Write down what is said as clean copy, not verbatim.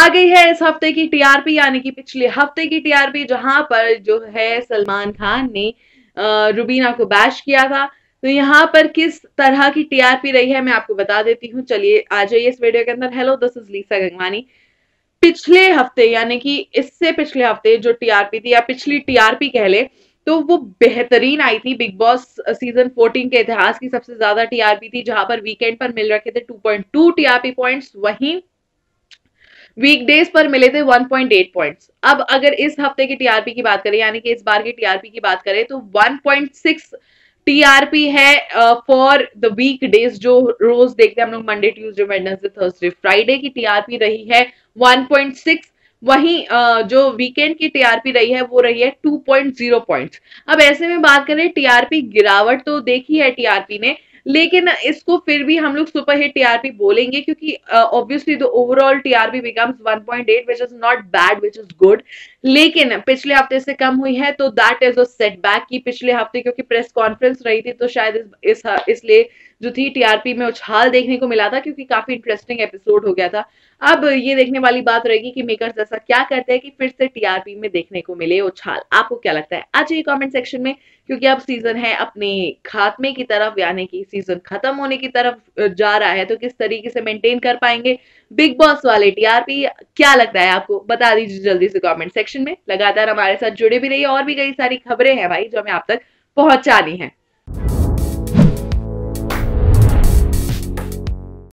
गई है इस हफ्ते की टीआरपी, यानी कि पिछले हफ्ते की टीआरपी, जहां पर जो है सलमान खान ने रुबीना को बैश किया था। तो यहाँ पर किस तरह की टीआरपी रही है मैं आपको बता देती हूँ। चलिए आ जाइए इस वीडियो के अंदर। Hello, this is Lisa Gangwani. पिछले हफ्ते यानी कि इससे पिछले हफ्ते जो टीआरपी थी, या पिछली टीआरपी कह ले, तो वो बेहतरीन आई थी। बिग बॉस सीजन 14 के इतिहास की सबसे ज्यादा टीआरपी थी, जहां पर वीकेंड पर मिल रखे थे 2.2 टीआरपी पॉइंट्स, वहीं वीकडेज पर मिले थे 1.8 पॉइंट्स। अब अगर इस हफ्ते की टीआरपी की बात करें, यानी कि इस बार की टीआरपी की बात करें, तो 1.6 टीआरपी है फॉर द वीक डेज, जो रोज देखते हैं हम लोग, Monday Tuesday Wednesday Thursday Friday की टीआरपी रही है 1.6। वहीं जो वीकेंड की टीआरपी रही है वो रही है 2.0 पॉइंट्स। अब ऐसे में बात करें, टीआरपी गिरावट तो देखी है टीआरपी ने, लेकिन इसको फिर भी हम लोग सुपरहिट टीआरपी बोलेंगे, क्योंकि obviously the overall TRP becomes 1.8 which is not bad, which is good. लेकिन पिछले हफ्ते से कम हुई है, तो दैट इज अ सेटबैक। की पिछले हफ्ते क्योंकि प्रेस कॉन्फ्रेंस रही थी, तो शायद इसलिए जो थी टीआरपी में उछाल देखने को मिला था, क्योंकि काफी इंटरेस्टिंग एपिसोड हो गया था। अब ये देखने वाली बात रहेगी कि मेकर्स ऐसा क्या करते हैं कि फिर से टीआरपी में देखने को मिले उछाल। आपको क्या लगता है? आ जाइए कमेंट सेक्शन में, क्योंकि अब सीजन है अपने खात्मे की तरफ, यानी कि सीजन खत्म होने की तरफ जा रहा है। तो किस तरीके से मेंटेन कर पाएंगे बिग बॉस वाले टीआरपी, क्या लगता है आपको? बता दीजिए जल्दी से कमेंट सेक्शन में। लगातार हमारे साथ जुड़े भी रहिए, और भी कई सारी खबरें हैं भाई जो हमें आप तक पहुंचानी है।